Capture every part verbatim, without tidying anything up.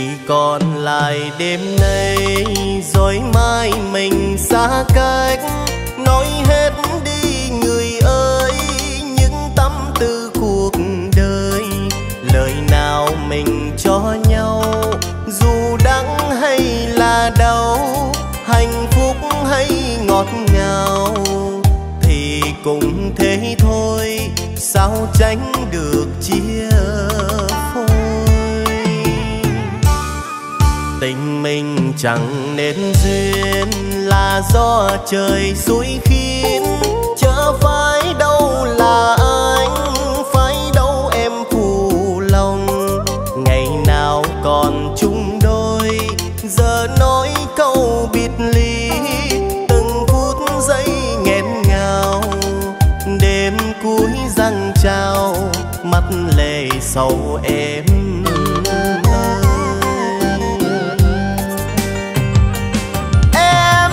còn lại đêm nay rồi mai mình xa cách. Nói hết đi người ơi những tâm tư cuộc đời, lời nào mình cho nhau dù đắng hay là đau, hạnh phúc hay ngọt ngào thì cũng thế thôi, sao tránh được chia phôi. Tình mình chẳng nên duyên là do trời xui khiến, chớ phải đâu là anh, phải đâu em phụ lòng. Ngày nào còn chung đôi giờ nói câu biệt ly, từng phút giây nghẹn ngào. Đêm cuối răng trao mắt lệ sầu em ơi. Em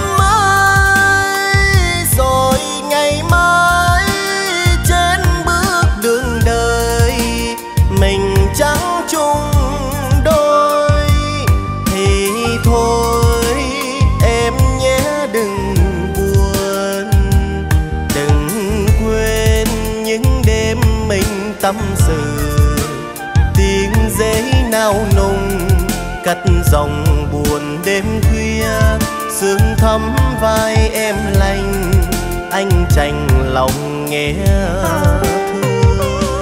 ơi rồi ngày mai trên bước đường đời mình chẳng chung đôi thì thôi em nhé đừng buồn, đừng quên những đêm mình tâm sự. Tiếng giấy nao nùng cất dòng buồn đêm khuya, sương thắm vai em lành, anh chạnh lòng nghe thương.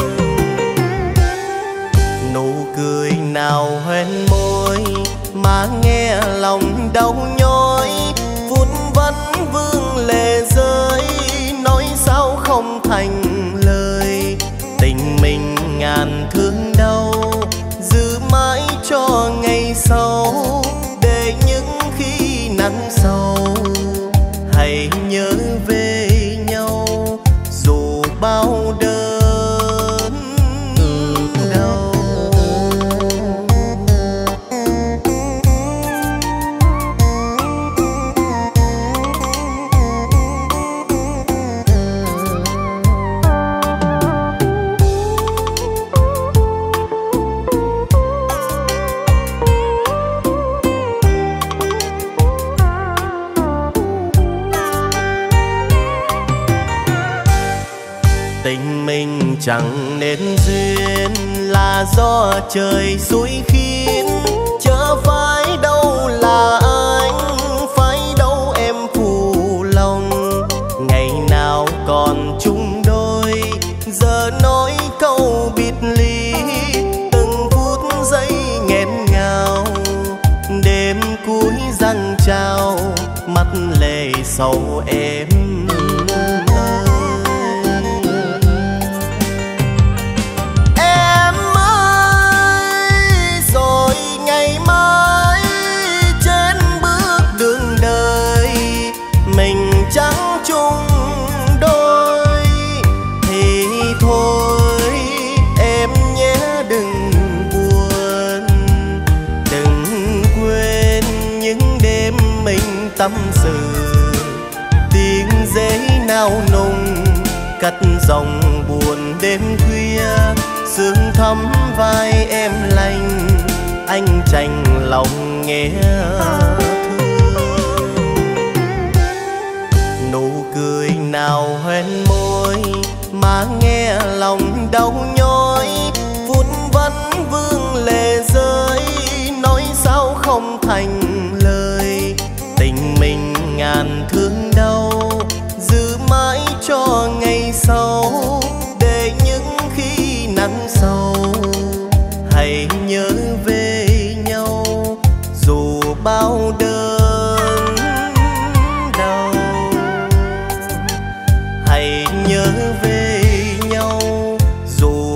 Nụ cười nào hoen môi mà nghe lòng đau nhói, phút vẫn vương lệ rơi, nói sao không thành lời. Tình mình ngàn thương đau giữ mãi cho ngày sau, để những khi nắng sâu hãy nhớ về nhau dù bao đớn đau. Tình mình chẳng nên duyên là do trời xui khiến, chớ phải đâu là anh, phải đâu em phụ lòng. Ngày nào còn chung đôi giờ nói câu biệt ly, từng phút giây nghẹn ngào. Đêm cuối răng trao mắt lệ sầu em ơi. Em ơi rồi ngày mai trên bước đường đời mình chẳng chung đôi thì thôi em nhé đừng buồn, đừng quên những đêm mình tâm sự. Tiếng giấy nao nùng cất dòng buồn đêm khuya, sương thắm vai em lành, anh chạnh lòng nghe thương. Nụ cười nào hoen môi mà nghe lòng đau nhói, phút vẫn vương lệ rơi, nói sao không thành lời. Tình mình ngàn thương đau giữ mãi cho ngày sau, để những khi nắng sâu hãy nhớ về nhau dù bao đớn đau. Hãy nhớ về nhau dù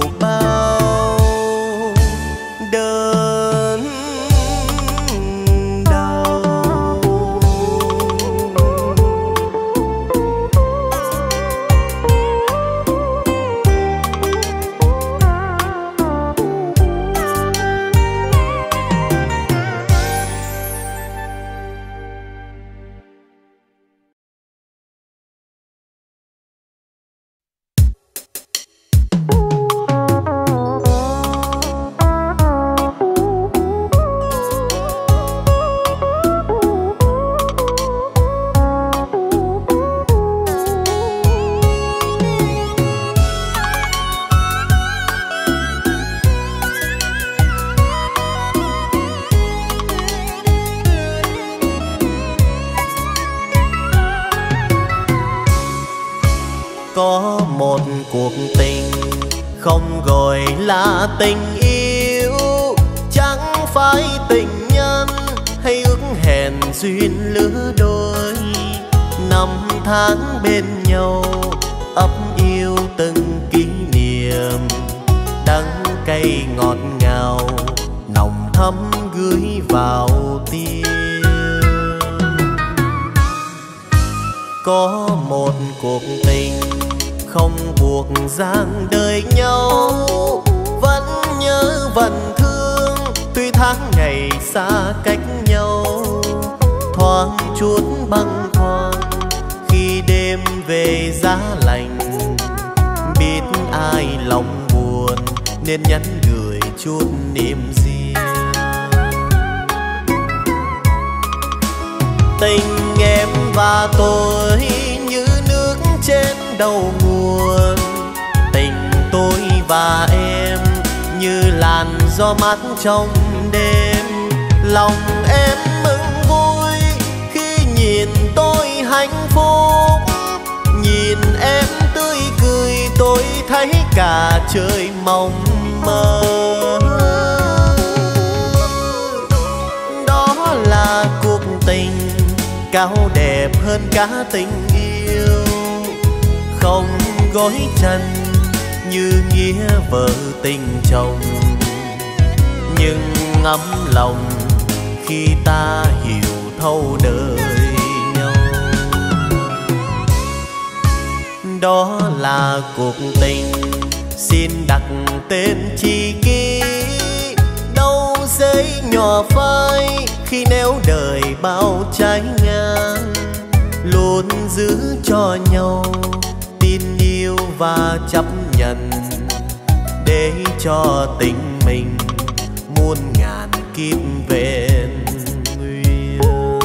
một cuộc tình không gọi là tình yêu, chẳng phải tình nhân hay ước hẹn duyên lứa đôi. Năm tháng bên nhau ấp yêu từng kỷ niệm, đắng cay ngọt ngào nồng thắm gửi vào tim. Có một cuộc tình không buộc dang đời nhau, vẫn nhớ vẫn thương tuy tháng ngày xa cách nhau. Thoáng chút bâng khuâng khi đêm về giá lạnh, biết ai lòng buồn nên nhắn gửi chút niềm riêng. Tình em và tôi như nước trên đầu nguồn, tình tôi và em như làn gió mát trong đêm. Lòng em mừng vui khi nhìn tôi hạnh phúc, nhìn em tươi cười tôi thấy cả trời mong mơ. Đó là cuộc tình cao đẹp hơn cả tình yêu, không gối chân như nghĩa vợ tình chồng, nhưng ngấm lòng khi ta hiểu thấu đời nhau. Đó là cuộc tình xin đặt tên tri kỷ, đâu giấy nhỏ phai khi nếu đời bao trái ngang. Luôn giữ cho nhau tin yêu và chấp nhận, để cho tình mình muôn ngàn kiếp vẹn nguyên.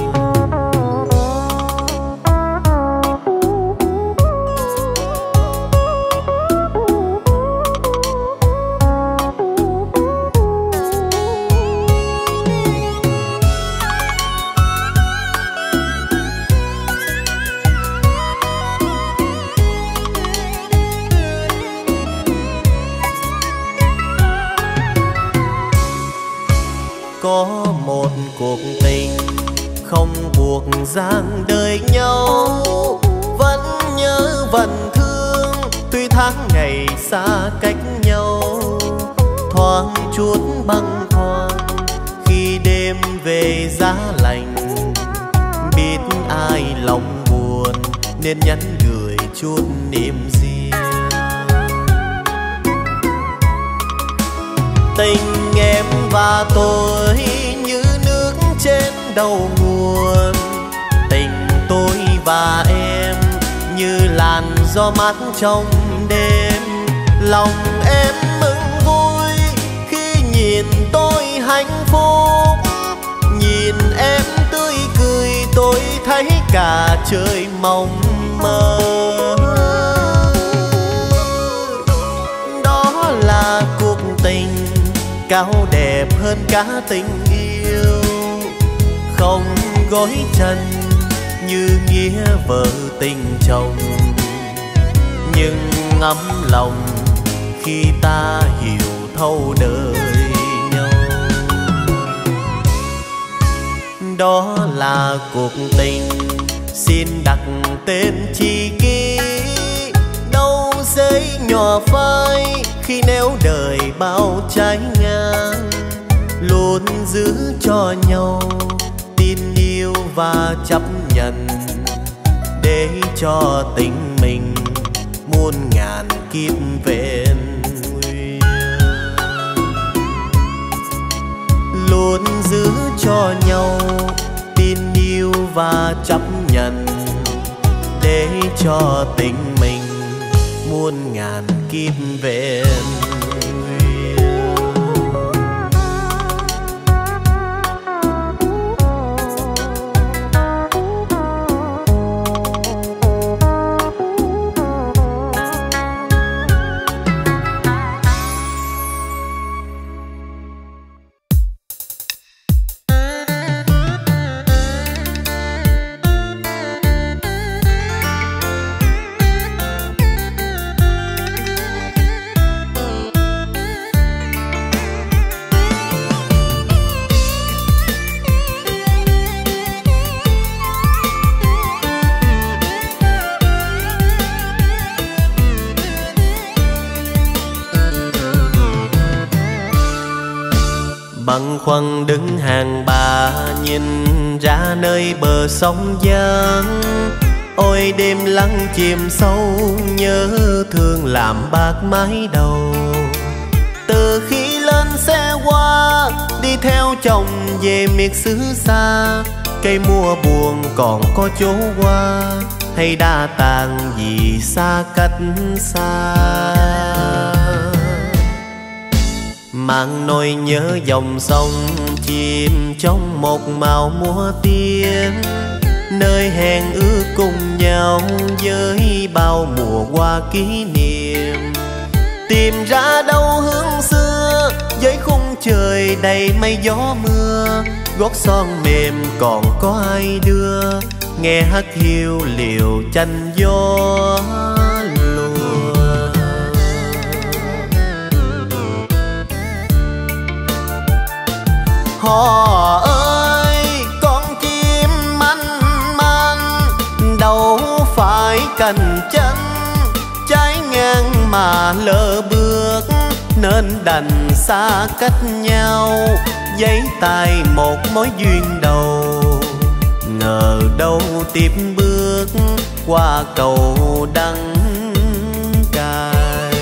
Có một cuộc tình không buộc dang đời nhau, vẫn nhớ vẫn thương tuy tháng ngày xa cách nhau. Thoáng chút bâng khuâng khi đêm về giá lạnh, biết ai lòng buồn nên nhắn gửi chút niềm riêng. Tình em và tôi như nước trên đầu nguồn, tình tôi và em như làn gió mát trong đêm. Lòng em mừng vui khi nhìn tôi hạnh phúc, nhìn em tươi cười tôi thấy cả trời mong mơ. Đó là cuộc tình cao đẹp hơn cả tình yêu, không gối chân như nghĩa vợ tình chồng, nhưng ngấm lòng khi ta hiểu thấu đời nhau. Đó là cuộc tình xin đặt tên tri kỷ, đâu giấy nhỏ phai khi nếu đời bao trái ngang. Luôn giữ cho nhau tin yêu và chấp nhận, để cho tình mình muôn ngàn kiếp vẹn nguyên. Luôn giữ cho nhau tin yêu và chấp nhận, để cho tình mình muôn ngàn kiếp vẹn nguyên. Khuân đứng hàng ba nhìn ra nơi bờ sông Giang. Ôi đêm lắng chìm sâu nhớ thương làm bạc mái đầu. Từ khi lên xe qua đi theo chồng về miệt xứ xa, cây mùa buồn còn có chỗ qua hay đã tàn vì xa cách xa. Mang nỗi nhớ dòng sông chìm trong một màu mùa tiên, nơi hẹn ước cùng nhau với bao mùa qua kỷ niệm. Tìm ra đâu hướng xưa với khung trời đầy mây gió mưa, gót son mềm còn có ai đưa nghe hát hiu liều chanh gió lùa. Hò ơi con chim manh manh, đâu phải cành chân trái ngang mà lỡ bước, nên đành xa cách nhau giấy tay một mối duyên đầu. Ngờ đâu tiếp bước qua cầu đắng cay,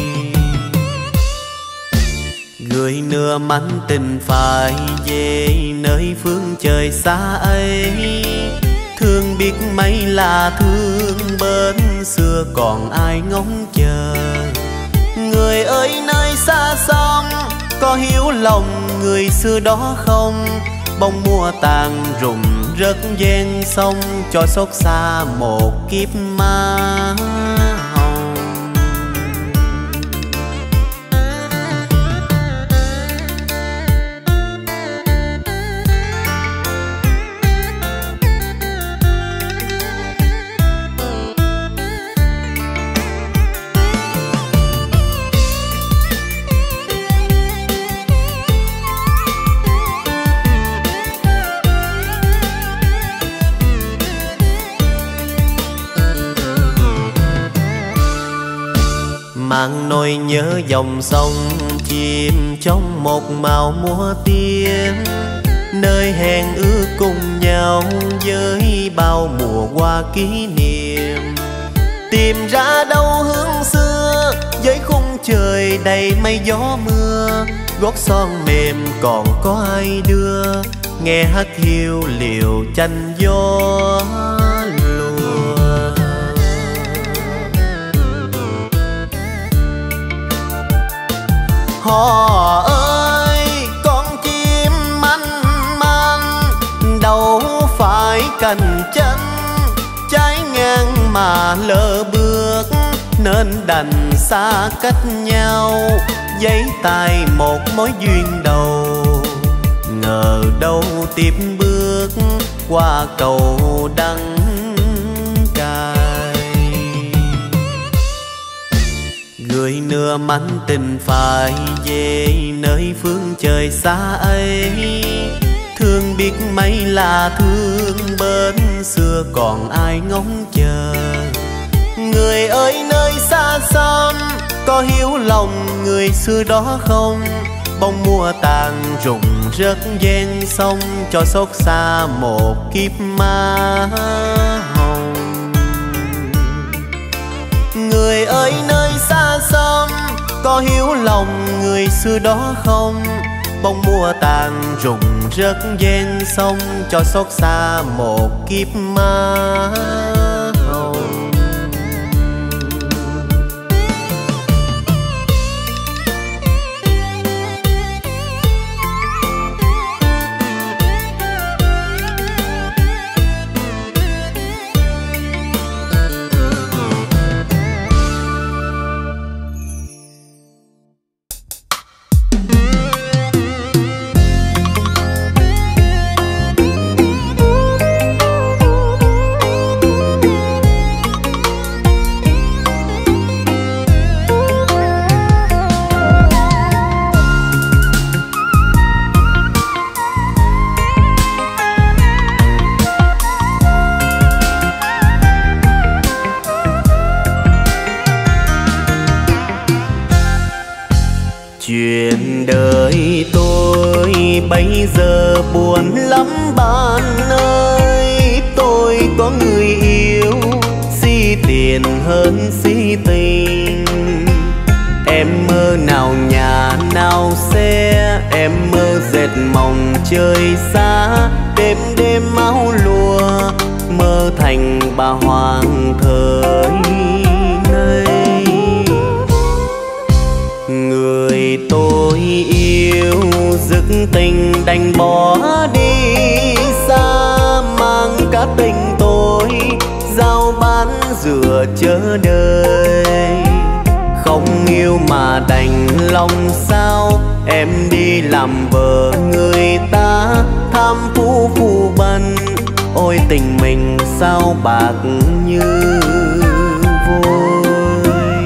người nửa mảnh tình phải về nơi phương trời xa ấy. Thương biết mấy là thương bên xưa còn ai ngóng chờ. Người ơi nơi xa xăm có hiểu lòng người xưa đó không? Bông mùa tàn rụng rớt ven sông cho xót xa một kiếp má hồng. Mang nỗi nhớ dòng sông chìm trong một màu mùa tiên, nơi hẹn ước cùng nhau với bao mùa qua kỷ niệm. Tìm ra đâu hướng xưa với khung trời đầy mây gió mưa, gót son mềm còn có ai đưa nghe hát hiu liều chanh gió lùa. Hò ơi con chim manh manh, đâu phải cành chân trái ngang mà lỡ bước, nên đành xa cách nhau giấy tay một mối duyên đầu. Ngờ đâu tiếp bước qua cầu đắng cay, người nửa mảnh tình phải về nơi phương trời xa ấy. Thương biết mấy là thương bên xưa còn ai ngóng chờ. Người ơi nơi xa xăm có hiểu lòng người xưa đó không? Bông mùa tàn rụng rớt ven sông cho xót xa một kiếp má hồng. Người ơi nơi xa xăm có hiểu lòng người xưa đó không? Bông mùa tàn rụng rớt ven sông cho xót xa một kiếp má hồng. giờ buồn lắm bạn ơi. Tôi có người yêu, si tiền hơn si tình. Em mơ nào nhà nào xe, em mơ dệt mộng trời xa. Đêm đêm áo lụa, mơ thành bà hoàng thời nay. Người tôi yêu dứt tình đành bỏ đi xa, mang cả tình tôi giao bán giữa chờ đợi. Không yêu mà đành lòng sao, em đi làm vợ người ta tham phú phù bần. Ôi tình mình sao bạc như vôi.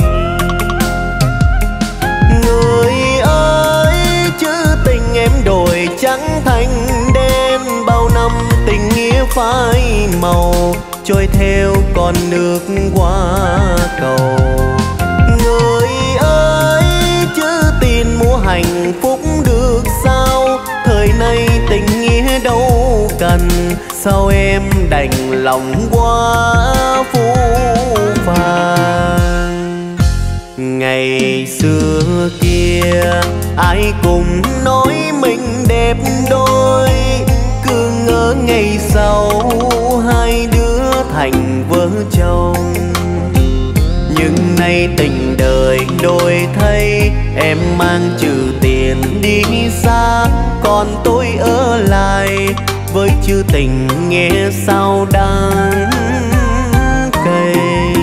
Người ơi chữ tình em đổi trắng thành đen, bao năm tình nghĩa phai màu trôi theo con nước qua cầu. Người ơi chữ tin mua hạnh phúc được sao, thời nay tình nghĩa đâu cần. Sao em đành lòng quá phũ phàng. Ngày xưa kia ai cùng nói mình đẹp đôi, cứ ngỡ ngày sau hai đứa thành vợ chồng. Nhưng nay tình đời đổi thay, em mang trừ tiền đi xa, còn tôi ở lại với chữ tình nghe sao đáng cay.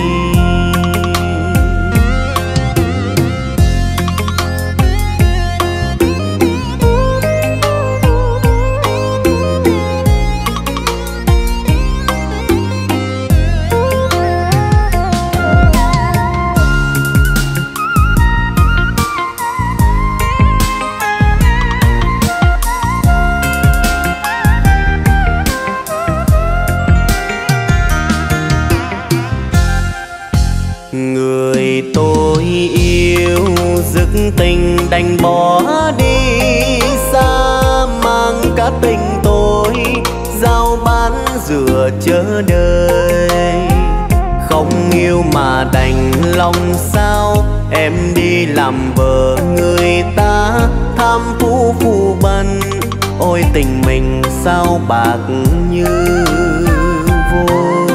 Người tôi yêu dứt tình đành bỏ đi xa, mang cả tình tôi giao bán giữa chờ đợi. Không yêu mà đành lòng sao, em đi làm vợ người ta tham phú phù bần. Ôi tình mình sao bạc như vôi.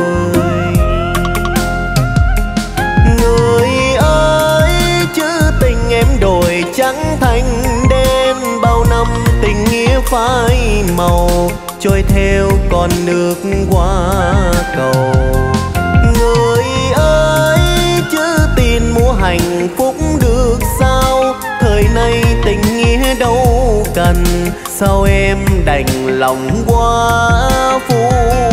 Em đổi trắng thành đen, bao năm tình nghĩa phai màu trôi theo con nước qua cầu. Người ơi chữ tin mua hạnh phúc được sao, thời nay tình nghĩa đâu cần. Sao em đành lòng quá phũ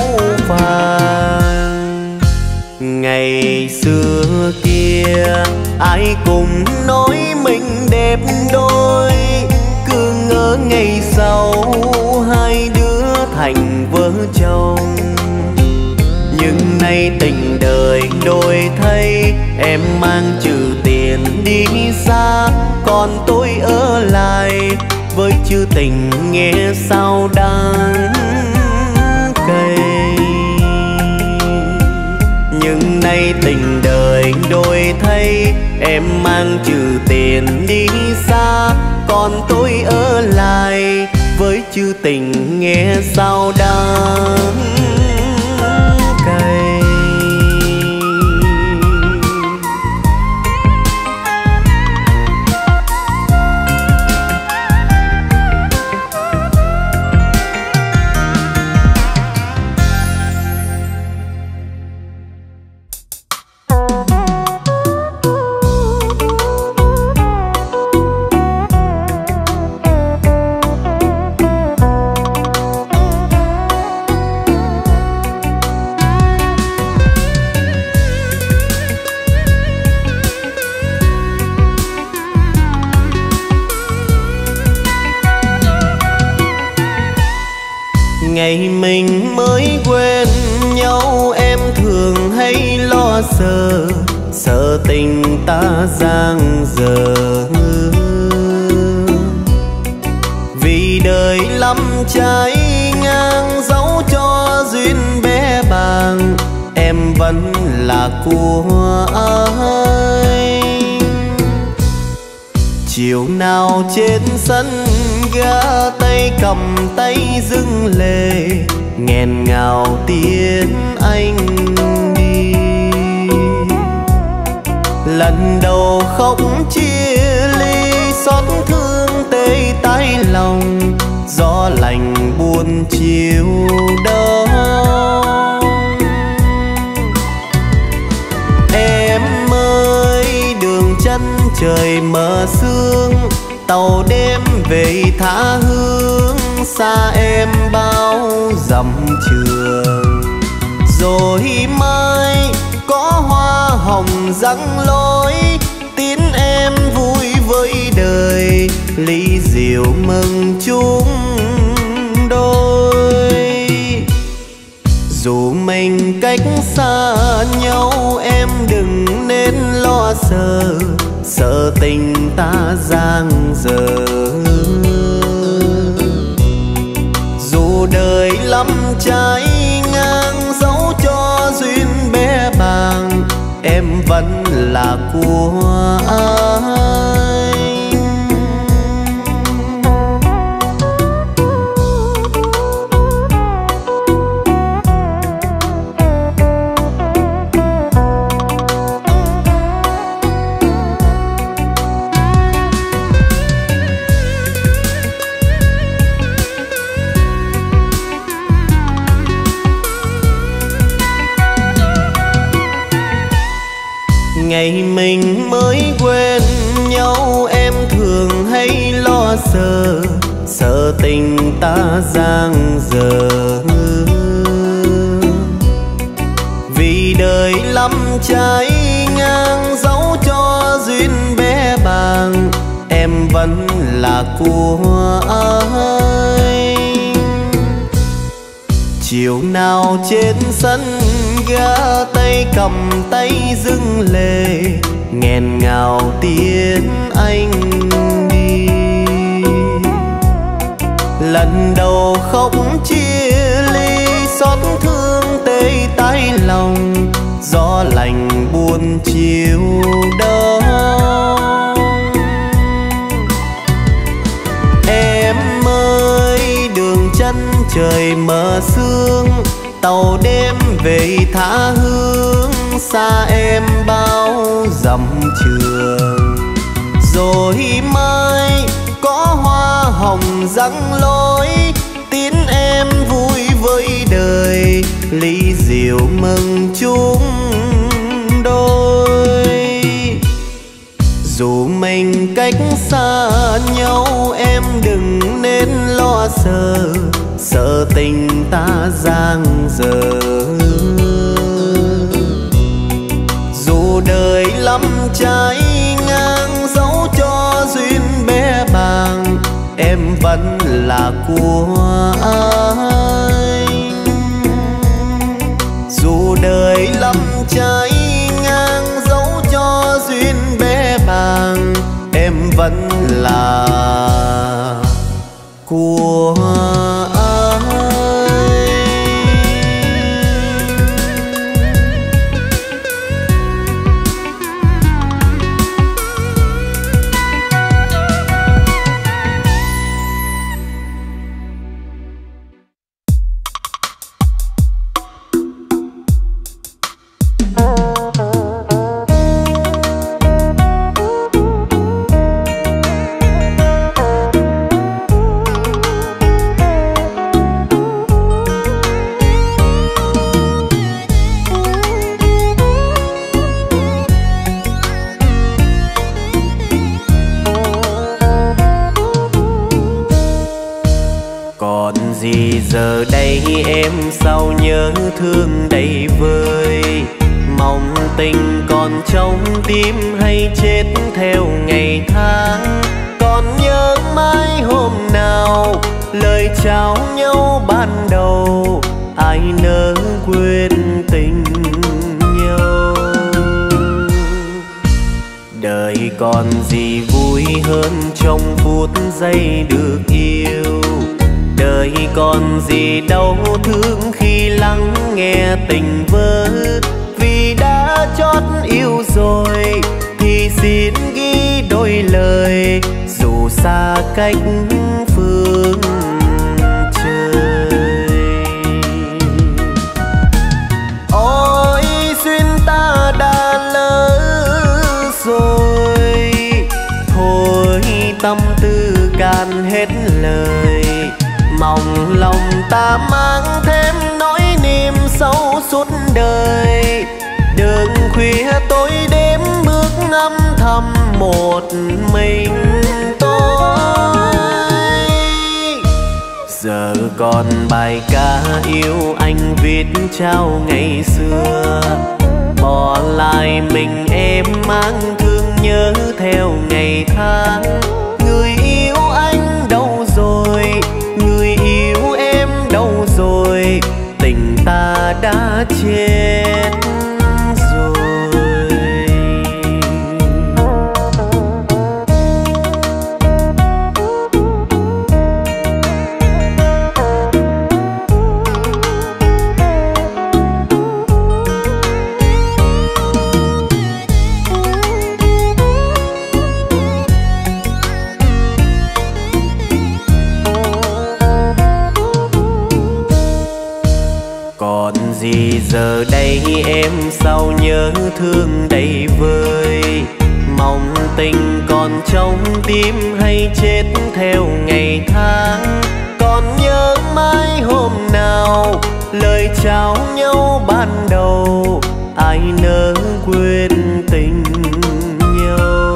phàng. Ngày xưa kia ai cùng nói mình đẹp đôi, cứ ngỡ ngày sau hai đứa thành vợ chồng. Nhưng nay tình đời đổi thay, em mang trừ tiền đi xa, còn tôi ở lại với chữ tình nghe sao đáng cay. Nhưng nay tình đời đổi thay, em mang trừ tiền đi xa, còn tôi ở lại với chữ tình nghe sao đáng cay. Ngày mình mới quen nhau, em thường hay lo sợ, sợ tình ta giang dở. Vì đời lắm trái ngang dẫu cho duyên bé bàng, em vẫn là của ai. Chiều nào trên sân ga tay cầm tay dưng lệ, nghẹn ngào tiếng anh đi. Lần đầu khóc chia ly xót thương tê tái lòng, gió lạnh buồn chiều đó. Em ơi đường chân trời mờ sương, tàu đêm về tha hương, xa em bao dặm trường. Rồi mai có hoa hồng răng lối, tin em vui với đời, ly rượu mừng chúng đôi. Dù mình cách xa nhau em đừng nên lo sợ, sợ tình ta giang dở. Dù đời lắm trái ngang dẫu cho duyên bé bàng, em vẫn là của ai. Ngày mình mới quen nhau em thường hay lo sợ, sợ tình ta giang dở. Vì đời lắm trái ngang dẫu cho duyên bé bàng, em vẫn là của ai. Chiều nào trên sân ga tay cầm tay dưng lệ, nghẹn ngào tiếng anh đi. Lần đầu khóc chia ly xót thương tê tái lòng, gió lạnh buồn chiều đó. Em ơi đường chân trời mờ sương, tàu đêm về tha hương, xa em bao dặm trường. Rồi mai có hoa hồng răng lối, tin em vui với đời, ly rượu mừng chúng đôi. Dù mình cách xa nhau em đừng nên lo sợ, sợ tình ta giang dở. Dù đời lắm trái ngang dẫu cho duyên bé bàng, em vẫn là của ai. Dù đời lắm trái ngang dẫu cho duyên bé bàng, em vẫn là của giờ đây em sao nhớ thương đầy vơi, mong tình còn trong tim hay chết theo ngày tháng. Còn nhớ mãi hôm nào lời chào nhau ban đầu, ai nỡ quên tình nhau. Đời còn gì vui hơn trong phút giây được yêu, đời còn gì đau thương khi lắng nghe tình vỡ. Vì đã chót yêu rồi thì xin ghi đôi lời, dù xa cách phương trời. Ôi duyên ta đã lỡ rồi, thôi tâm tư cạn hết lời. Mong lòng ta mang thêm nỗi niềm sâu suốt đời. Đường khuya tối đêm bước âm thầm một mình tôi. Giờ còn bài ca yêu anh viết trao ngày xưa, bỏ lại mình em mang thương nhớ theo ngày tháng. Người yêu anh đâu rồi, người yêu em đâu rồi, tình ta đã chết rồi. Còn gì giờ đây em sao nhớ thương đầy vơi. Mong tình còn trong tim hay chết theo ngày tháng. Còn nhớ mãi hôm nào lời chào nhau ban đầu, ai nỡ quên tình nhau.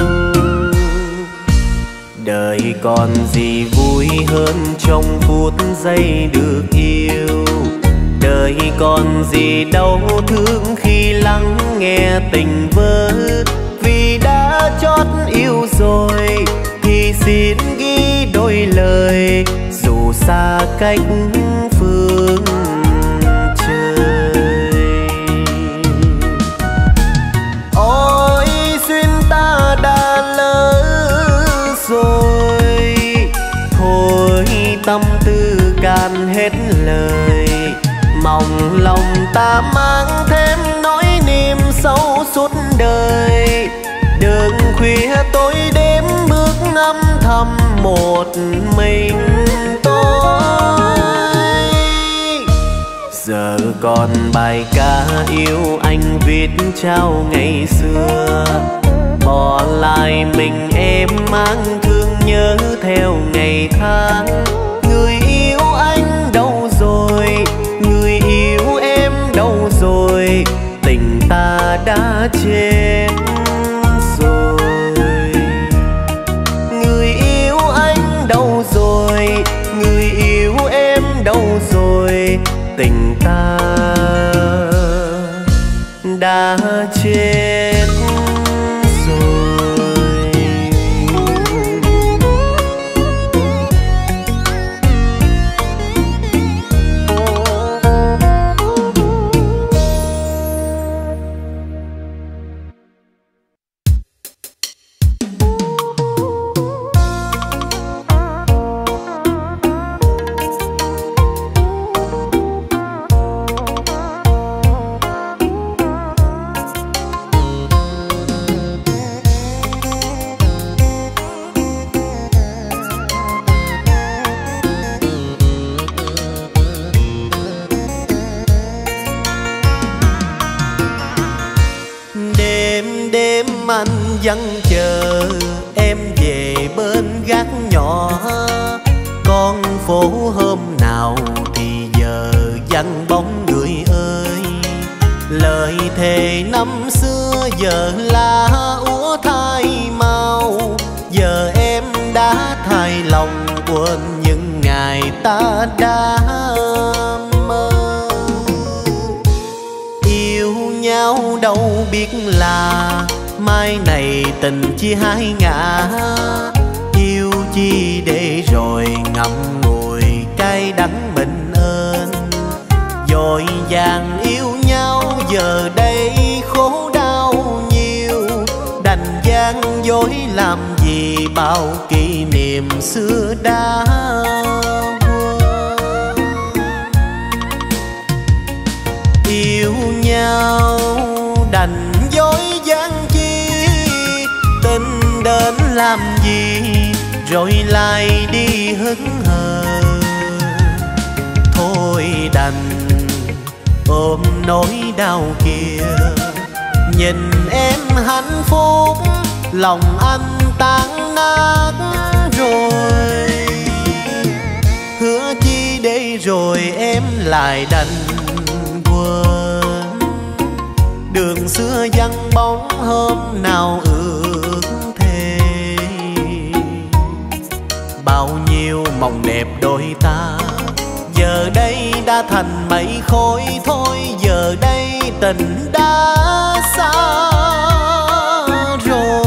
Đời còn gì vui hơn trong phút giây được yêu. Đời còn gì đau thương khi lắng nghe tình vỡ. Vì đã chót yêu rồi thì xin ghi đôi lời, dù xa cách phương trời. Ôi duyên ta đã lỡ rồi, thôi tâm tư cạn hết lời. Mong lòng ta mang thêm nỗi niềm sâu suốt đời. Đường khuya tối đêm bước âm thầm một mình tôi. Giờ còn bài ca yêu anh viết trao ngày xưa, bỏ lại mình em mang thương nhớ theo ngày tháng. Người yêu anh đâu rồi, người yêu em đâu rồi, tình ta đã chết rồi. Người yêu anh đâu rồi, người yêu em đâu rồi, tình ta đã chết rồi. Anh vẫn chờ em về bên gác nhỏ. Con phố hôm nào thì giờ vắng bóng người ơi. Lời thề năm xưa giờ là úa thay mau. Giờ em đã thay lòng quên những ngày ta đã mơ. Yêu nhau đâu biết là mai này tình chia hai ngả. Yêu chi để rồi ngậm ngùi cay đắng mình ơn. Dội vàng yêu nhau giờ đây khổ đau nhiều. Đành gian dối làm gì bao kỷ niệm xưa đã quên. làm gì rồi lại đi hững hờ. Thôi đành ôm nỗi đau kia, nhìn em hạnh phúc lòng anh tan nát rồi. Hứa chi để rồi em lại đành quên, đường xưa vắng bóng hôm nào ước thề. Bao nhiêu mộng đẹp đôi ta giờ đây đã thành mây khói thôi. Giờ đây tình đã xa rồi.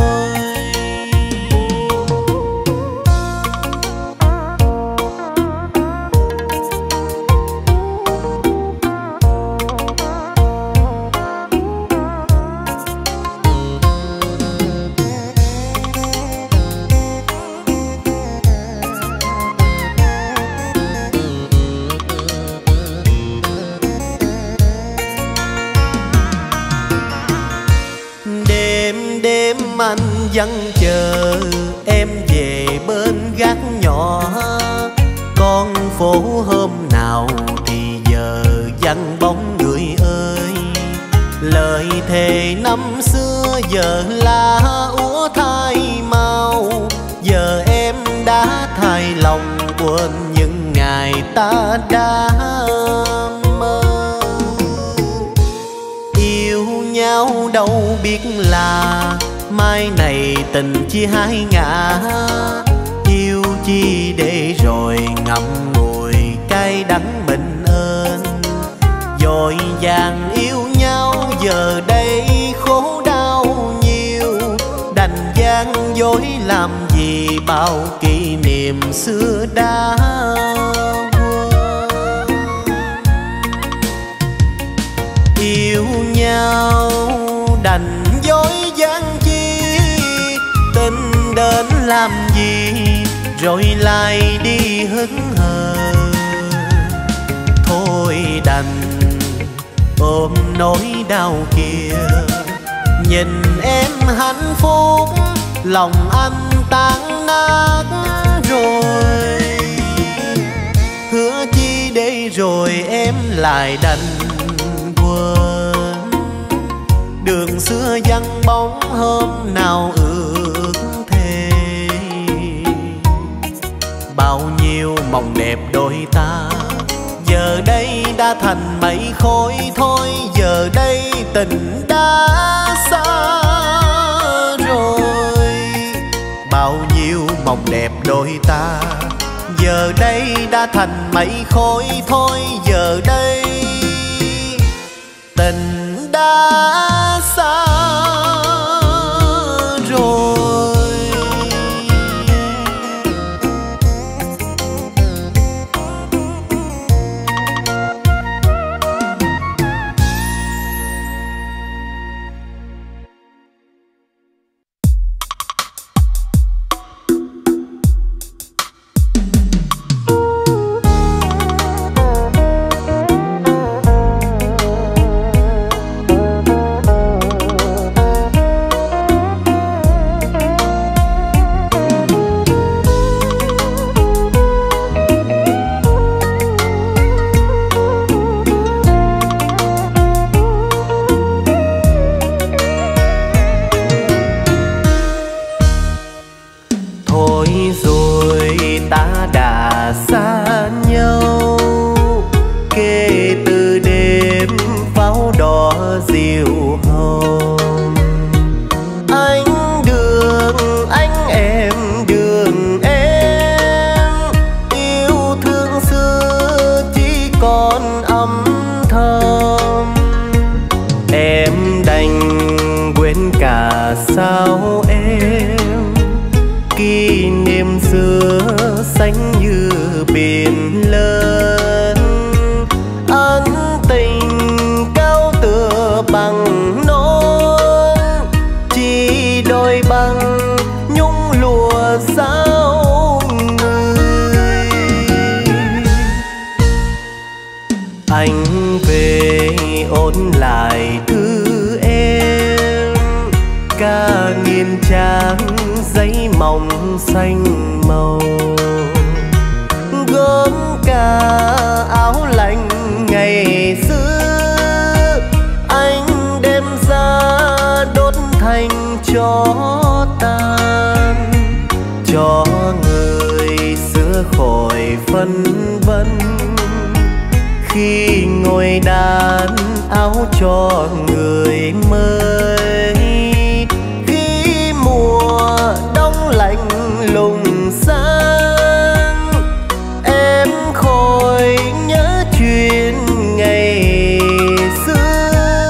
Anh vẫn chờ em về bên gác nhỏ. Con phố hôm nào thì giờ vắng bóng người ơi. Lời thề năm xưa giờ là úa thay mau. Giờ em đã thay lòng quên những ngày ta đã mơ. Yêu nhau đâu biết là mai này tình chia hai ngả. Yêu chi để rồi ngậm ngùi cay đắng mình ơn. Vội vàng yêu nhau giờ đây khổ đau nhiều. Đành gian dối làm gì bao kỷ niệm xưa đã quên. Yêu nhau đành dối gian đến làm gì rồi lại đi hững hờ. Thôi đành ôm nỗi đau kia, nhìn em hạnh phúc lòng anh tan nát rồi. Hứa chi để rồi em lại đành quên, đường xưa vắng bóng hôm nào ước thề. Bao nhiêu mộng đẹp đôi ta giờ đây đã thành mây khói thôi. Giờ đây tình đã xa rồi. Bao nhiêu mộng đẹp đôi ta giờ đây đã thành mây khói thôi. Giờ đây tình đã xa rồi. Sao em kỷ niệm xưa xanh như biển lớn, ân tình cao tựa bằng nón, chỉ đôi bằng nhung lụa sao người. Anh về ôn lại thư em ca nghìn trang giấy mỏng xanh màu. Gốm cả áo lạnh ngày xưa anh đem ra đốt thành tro tàn, cho người xưa khỏi phân vân khi ngồi đàn áo cho người mới. Khi mùa đông lạnh lùng sang em khỏi nhớ chuyện ngày xưa.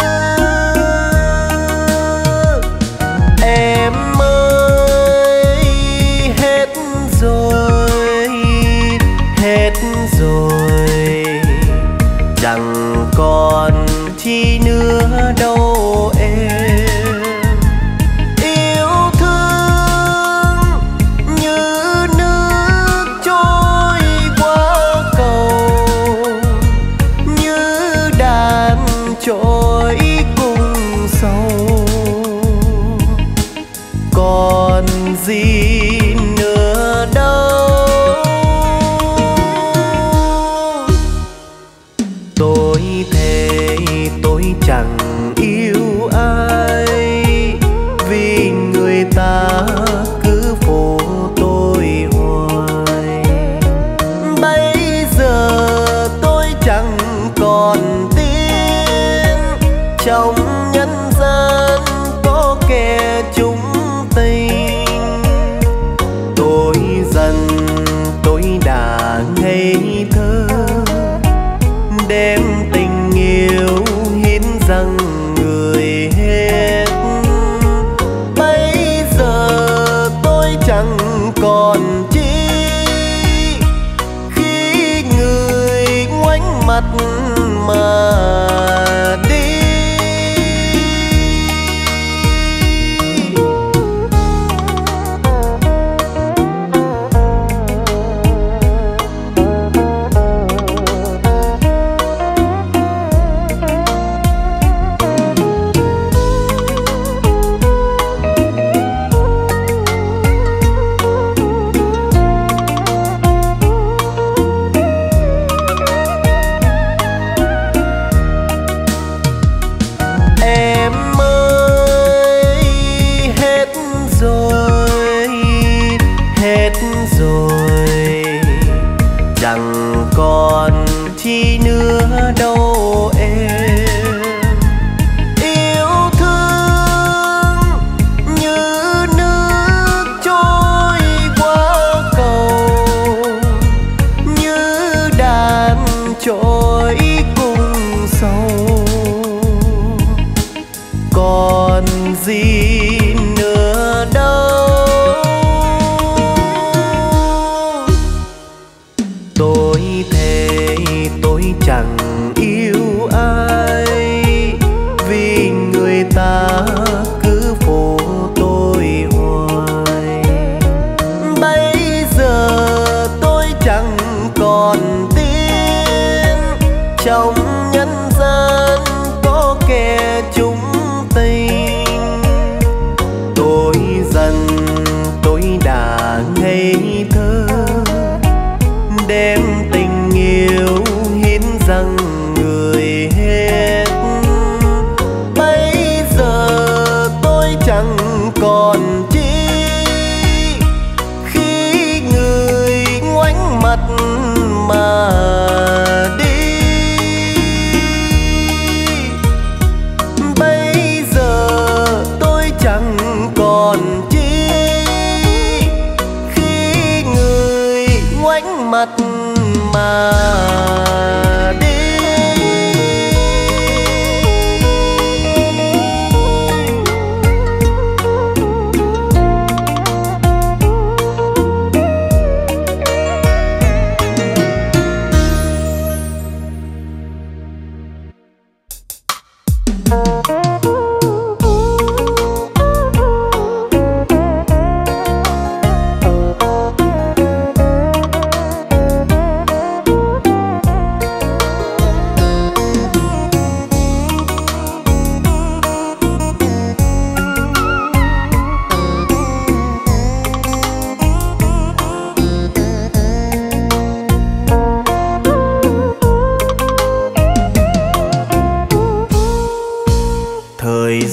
Em ơi hết rồi, hết rồi, chẳng còn chi nữa đâu em. Yêu thương như nước trôi qua cầu, như đàn trôi cùng sâu, còn gì nữa đâu. Tôi thề tôi chẳng yêu ai, vì người ta cứ phụ tôi hoài. Bây giờ tôi chẳng còn tin trong nhân gian có kẻ chung tình. Tôi dần tôi đã ngây thơ đem tình yêu hiến dâng người hết. Bây giờ tôi chẳng còn chi khi người ngoảnh mặt mà đi. Chẳng còn chi nữa đâu em. Yêu thương như nước trôi qua cầu, như đàn trôi cùng sâu, còn gì nữa đâu. Tôi thề tôi chẳng yêu ai, vì người ta cứ phụ tôi hoài. Bây giờ tôi chẳng còn tin trong nhân gian có kẻ chung tình. Tôi dần tôi đã ngây thơ đem tình yêu hiến dâng người hết. Bây giờ tôi chẳng còn chi khi người ngoảnh mặt mà đi.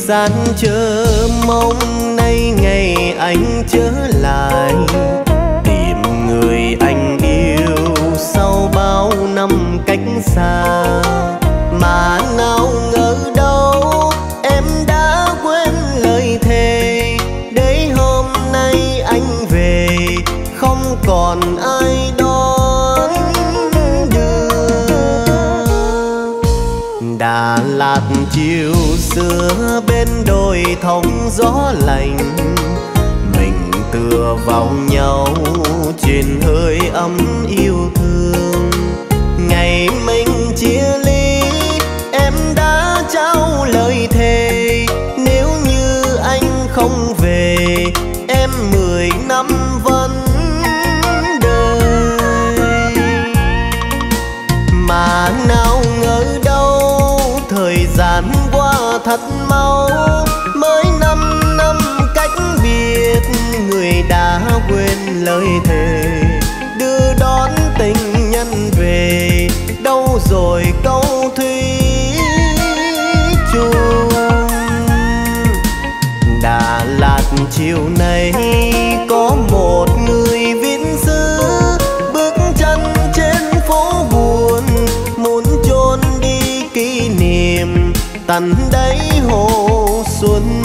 gian chờ mong nay ngày anh trở lại, tìm người anh yêu sau bao năm cách xa. Mà nào ngờ đâu em đã quên lời thề, để hôm nay anh về không còn ai đón đưa. Đà Lạt chiều xưa bên đồi thông gió lạnh, mình tựa vào nhau trên hơi ấm yêu thương. Ngày mình chia ly em đã trao lời thề, nếu như anh không về em mười năm vẫn đời. Mà nào ngờ đâu thời gian qua thật mau, mới năm năm cách biệt người đã quên lời thề. Đưa đón tình nhân về đâu rồi câu thủy chung. Đà Lạt chiều nay có một người viễn xứ, bước chân trên phố buồn muốn chôn đi kỷ niệm tận đáy hồ xuân.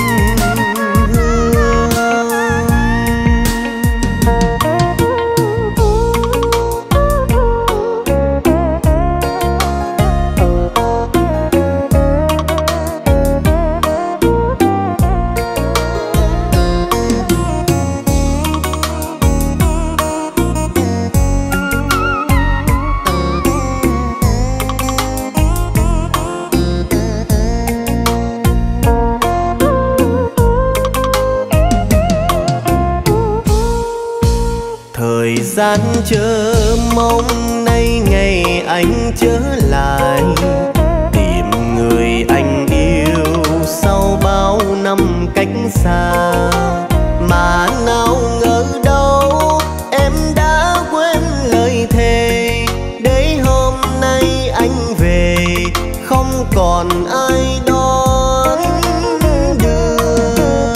Thời gian chờ mong nay ngày anh trở lại, tìm người anh yêu sau bao năm cách xa. Mà nào ngờ đâu em đã quên lời thề, để hôm nay anh về không còn ai đón đưa.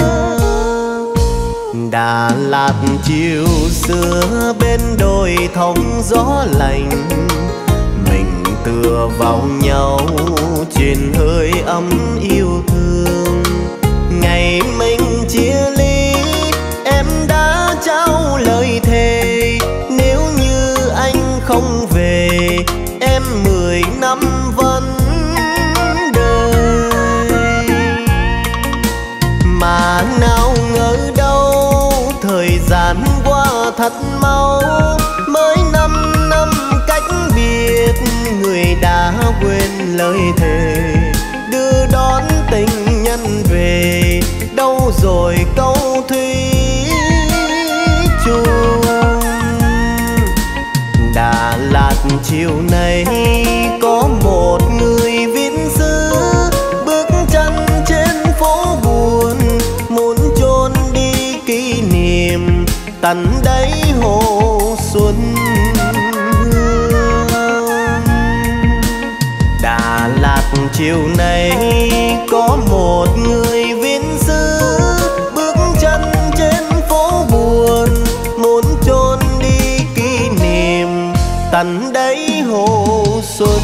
Đà Lạt chiều xưa bên đồi thông gió lạnh, mình tựa vào nhau trên hơi ấm yêu thương. Ngày mình chia ly em đã trao lời thề, nếu như anh không về em mười năm vẫn đời. Mà nào ngờ đâu thời gian qua thật mau, mới năm năm cách biệt người đã quên lời thề. Đưa đón tình nhân về đâu rồi câu thủy chung. Đà Lạt chiều nay có một người viễn xứ, bước chân trên phố buồn muốn chôn đi kỷ niệm tận đáy hồ xuân. Đà Lạt chiều nay có một người viễn xứ, bước chân trên phố buồn muốn chôn đi kỷ niệm tận đáy hồ xuân.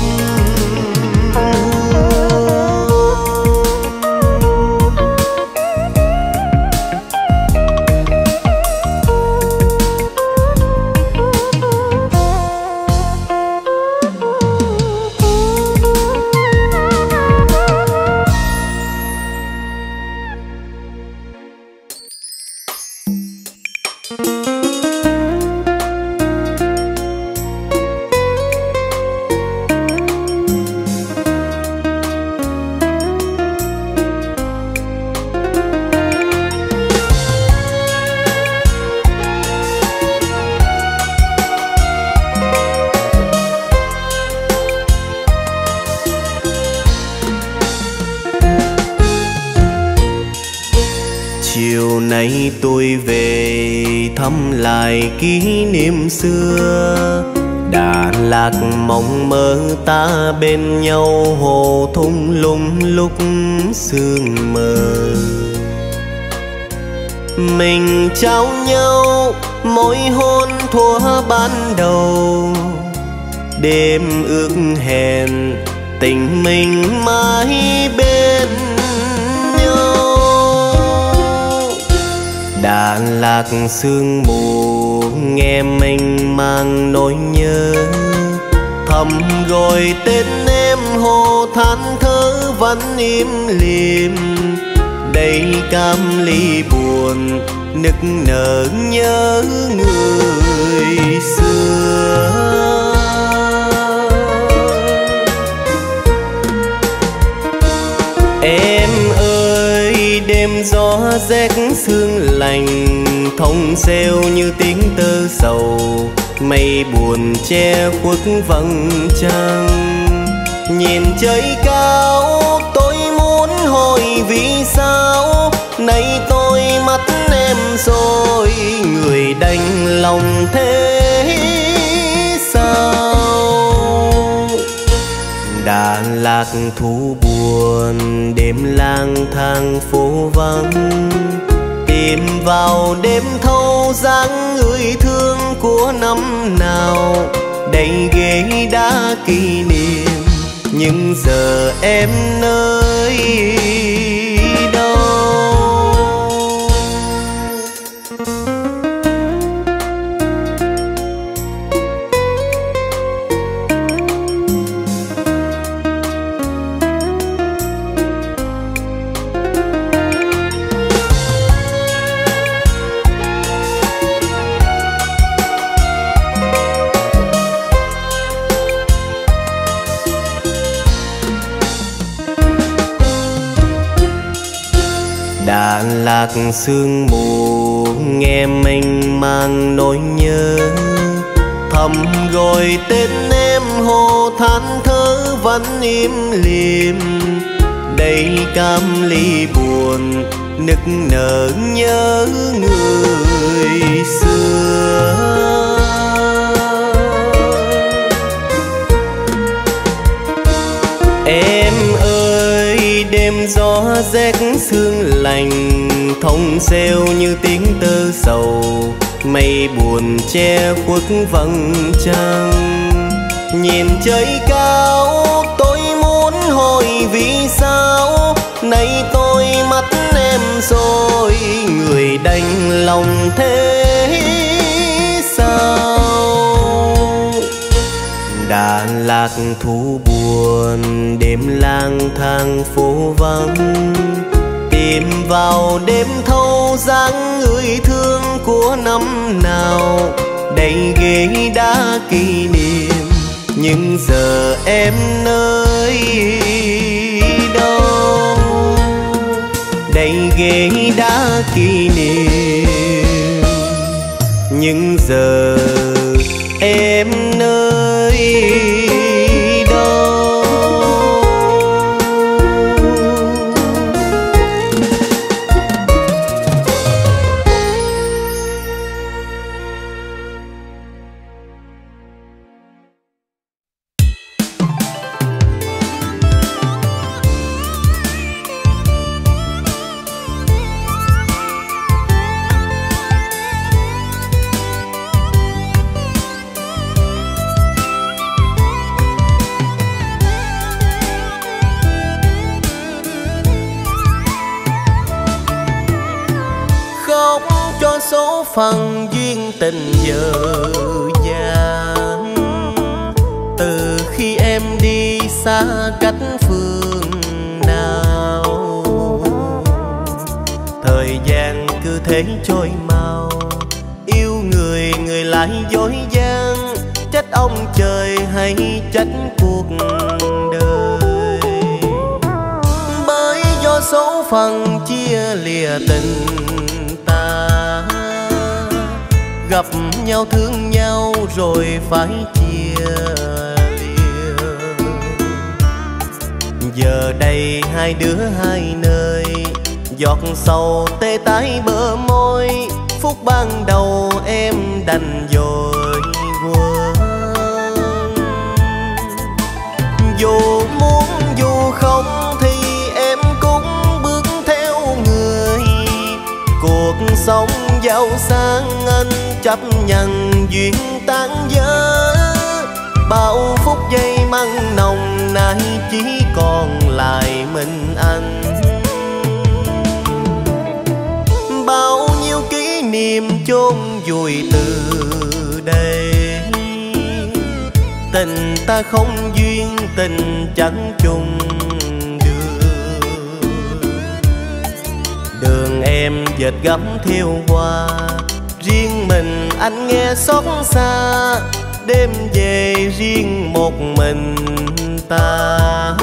Chiều nay tôi về thăm lại kỷ niệm xưa, Đà Lạt mộng mơ ta bên nhau, hồ thung lũng lúc sương mờ. Mình trao nhau môi hôn thuở ban đầu, đêm ước hẹn tình mình mãi bên nhau. Đà Lạt sương mù nghe mênh mang nỗi nhớ, thầm gọi tên em hồ than thở vẫn im lìm. Đây cam ly buồn nức nở nhớ người xưa. Em ơi đêm gió rét sương lạnh, thông reo như tiếng tơ sầu, mây buồn che khuất vầng trăng. Nhìn trời cao tôi muốn hỏi vì sao, nay tôi mắt em rồi người đành lòng thế sao. Đà Lạt thu buồn đêm lang thang phố vắng, tìm vào đêm thâu dáng người thương của năm nào. Đây ghế đã kỷ niệm nhưng giờ em nơi đâu. Đà Lạt sương mù nghe mênh mang nỗi nhớ, thầm gọi tên em hồ than thở vẫn im lìm. Đây cam ly buồn nức nở nhớ người xưa. Em ơi đêm gió rét sương lạnh, thông reo như tiếng tơ sầu, mây buồn che khuất vầng trăng. Nhìn trời cao tôi muốn hỏi vì sao, nay tôi mắt em rồi người đành lòng thế sao. Đà Lạt thu buồn đêm lang thang phố vắng, tìm vào đêm thâu dáng người thương của năm nào. Đây ghế đã kỷ niệm nhưng giờ em nơi đâu. Đây ghế đã kỷ niệm nhưng giờ em nơi đâu. Số phận duyên tình dở dàng, từ khi em đi xa cách phương nào. Thời gian cứ thế trôi mau, yêu người người lại dối gian. Trách ông trời hay trách cuộc đời, bởi do số phận chia lìa tình gặp nhau thương nhau rồi phải chia lìa. Giờ đây hai đứa hai nơi, giọt sầu tê tái bờ môi. Phút ban đầu em đành dội quên, Dù muốn dù không thì em cũng bước theo người. Cuộc sống giàu sang anh chấp nhận duyên tan vỡ. Bao phút giây mặn nồng nay chỉ còn lại mình anh. Bao nhiêu kỷ niệm chôn vùi từ đây. Tình ta không duyên, tình chẳng chung đường. Đường em dệt gấm thiêu hoa, riêng mình anh nghe xót xa. Đêm về riêng một mình ta.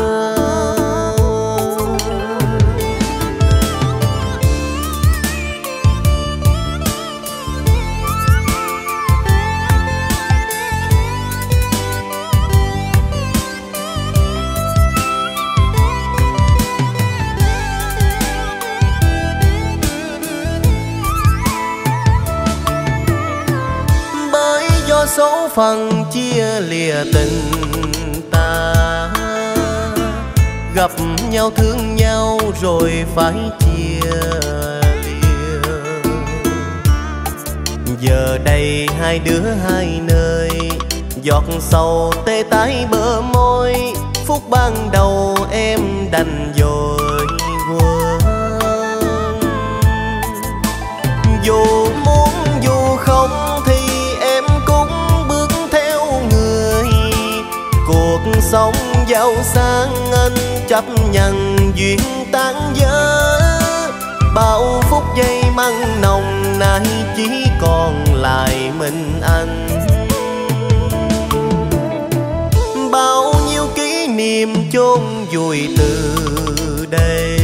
Số phận chia lìa tình ta, gặp nhau thương nhau rồi phải chia lìa. Giờ đây hai đứa hai nơi, giọt sầu tê tái bờ môi. Phút ban đầu em đành vội quên. Dù muốn dù không thì sống giàu sang anh chấp nhận duyên tan vỡ. Bao phút giây mặn nồng nay chỉ còn lại mình anh. Bao nhiêu kỷ niệm chôn vùi từ đây.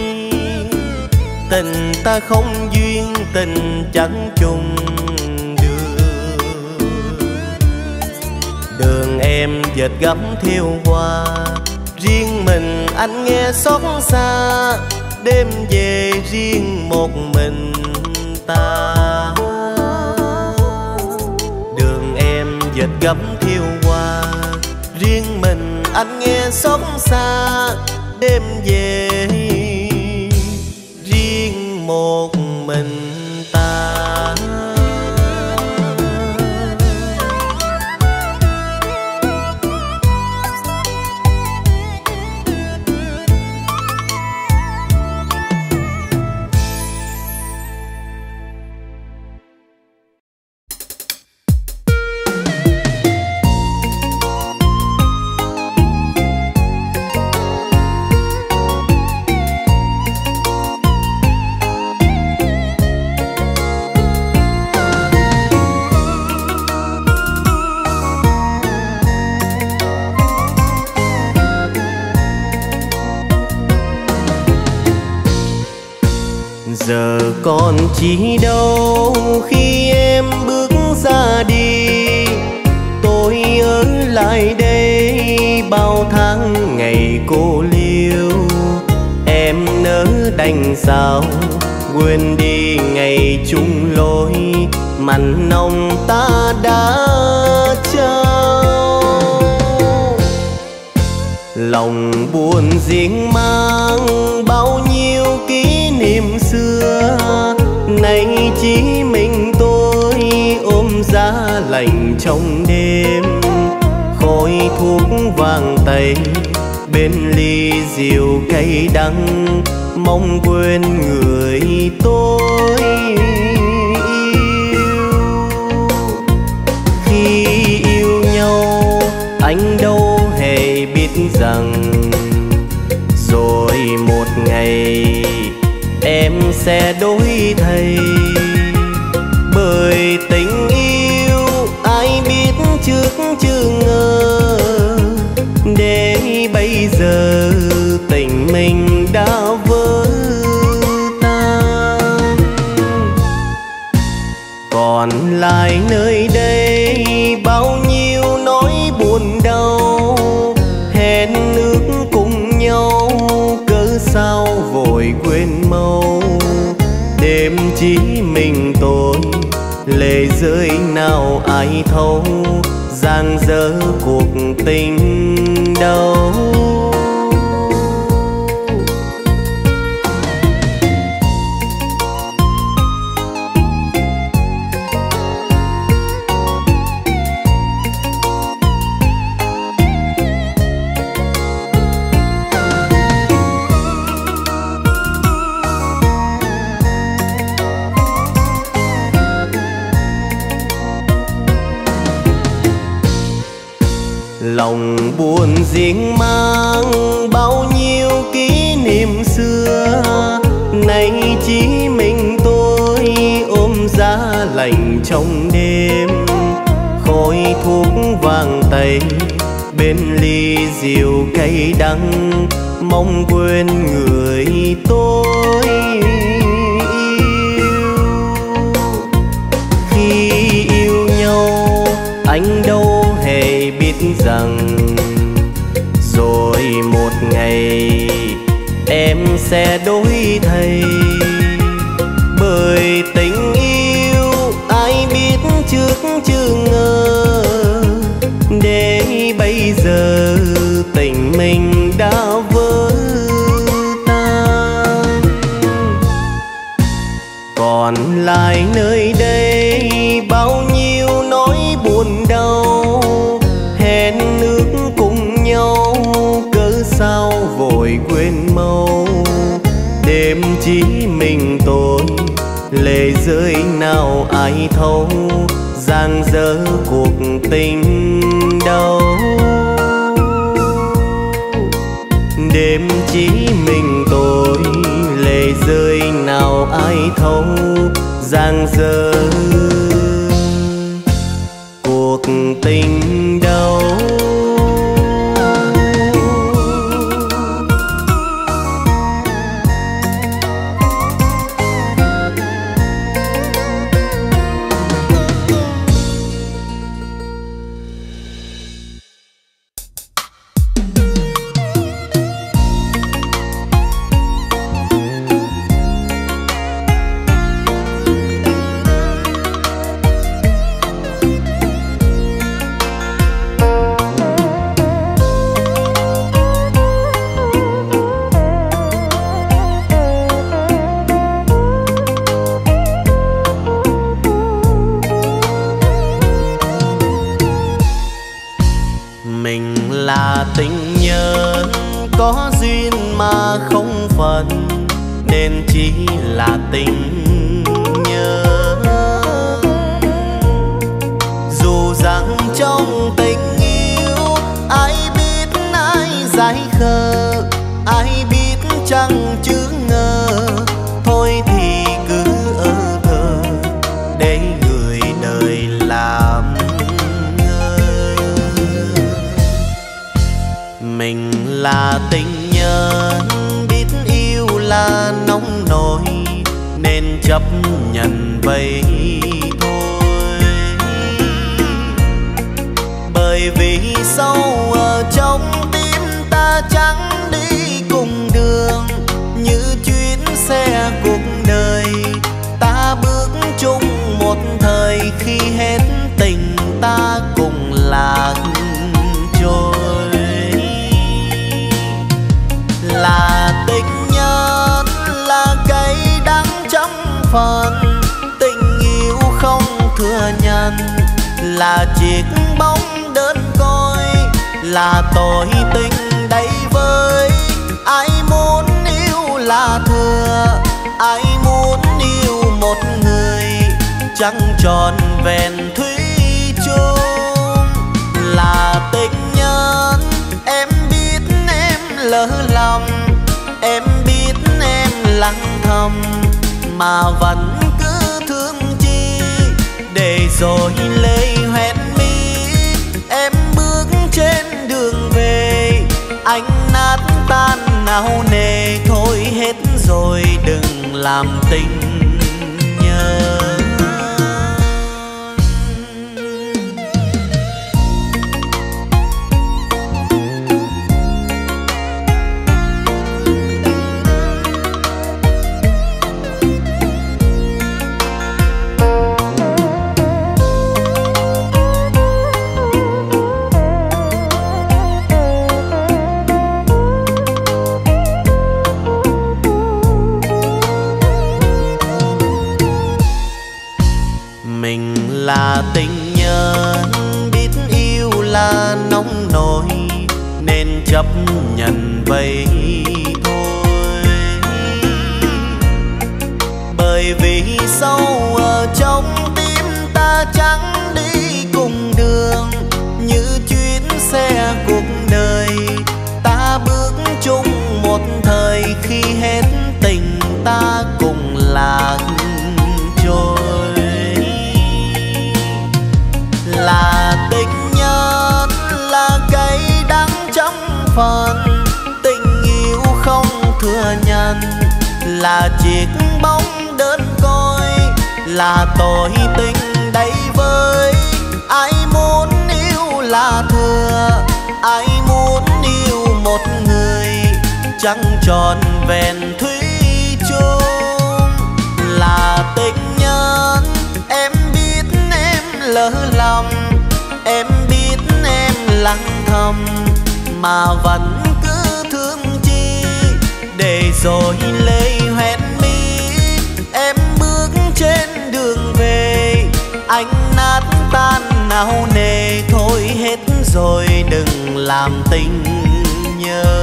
Tình ta không duyên, tình chẳng chung đường. Em dệt gấm thiêu hoa, riêng mình anh nghe xót xa. Đêm về riêng một mình ta. Đường em dệt gấm thiêu hoa, riêng mình anh nghe xót xa. Đêm về riêng một mình ta. Giờ còn chi đâu khi em bước ra đi. Tôi ở lại đây bao tháng ngày cô liêu. Em nỡ đành sao quên đi ngày chung lối. Mặn nồng ta đã trao. Lòng buồn riêng mang bao nhiêu kỷ niệm xưa. Nay chỉ mình tôi ôm giá lạnh trong đêm. Khói thuốc vàng tây bên ly rượu cay đắng. Mong quên người tôi yêu. Khi yêu nhau anh đâu hề biết rằng rồi một ngày em sẽ đổi thay. Bởi tình yêu ai biết trước chưa ngờ. Để bây giờ tình mình đã vỡ tan. Còn lại nơi đây bao nhiêu nỗi buồn đau. Hẹn ước cùng nhau cớ sao vội quên mau. Đêm chỉ mình tôi lệ rơi nào ai thấu. Giang dở cuộc tình đâu. bên ly rượu cay đắng, mong quên người tôi yêu. Khi yêu nhau anh đâu hề biết rằng rồi một ngày em sẽ đổi thay. Bởi tình yêu ai biết trước chưa ngờ, để bây giờ tình mình đã vỡ tan. Còn lại nơi đây bao nhiêu nỗi buồn đau, hẹn ước cùng nhau cớ sao vội quên mau. Đêm chỉ mình tôi lệ rơi nào ai thấu, giang dở cuộc tình đau. Đêm chỉ mình tôi lệ rơi nào ai thấu, giang dở cuộc tình đau. Tình nhân có duyên mà không phận, nên chỉ là tình nhân. Dù rằng trong tình yêu ai biết ai dại khờ, ai biết chẳng chữ ngờ, thôi thì cứ ở thờ để người đời làm. Mình là tình nhân biết yêu là nóng nổi, nên chấp nhận vậy thôi. Bởi vì sâu ở trong tim ta chẳng đi cùng đường, như chuyến xe cuộc đời ta bước chung một thời, khi hết tình ta cùng lạc trôi. Là tình nhân là cây đắng trăm phần, tình yêu không thừa nhận là chiếc bóng đơn côi, là tội tình đầy vơi. Ai muốn yêu là thừa, ai muốn yêu một người chẳng tròn vẹn thủy chung. Là tình nhân em biết em lỡ lòng, em biết em lặng thầm mà vẫn cứ thương chi. Để rồi lệ hoen mi em bước trên đường về, anh nát tan nao nề. Thôi hết rồi đừng làm tình nhân. Là tình nhân biết yêu là nóng nổi, nên chấp nhận vậy thôi. Bởi vì sâu ở trong tim ta chẳng đi cùng đường, như chuyến xe cuộc đời ta bước chung một thời, khi hết tình ta cùng lạc trôi. Là tình nhân là cây phận. Tình yêu không thừa nhận là chiếc bóng đơn côi, là tội tình đầy vơi. Ai muốn yêu là thừa, ai muốn yêu một người chẳng tròn vẹn thủy chung. Là tình nhân em biết em lỡ lòng, em biết em lặng thầm mà vẫn cứ thương chi. Để rồi lệ hoen mi em bước trên đường về, anh nát tan nao nề. Thôi hết rồi đừng làm tình nhớ.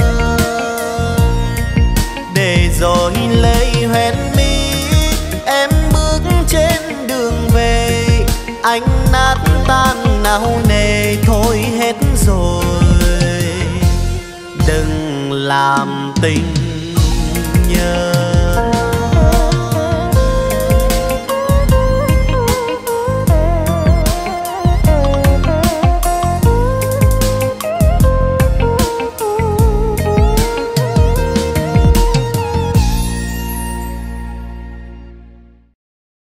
Để rồi lệ hoen mi em bước trên đường về, anh nát tan nao nề. Thôi hết rồi đừng làm tình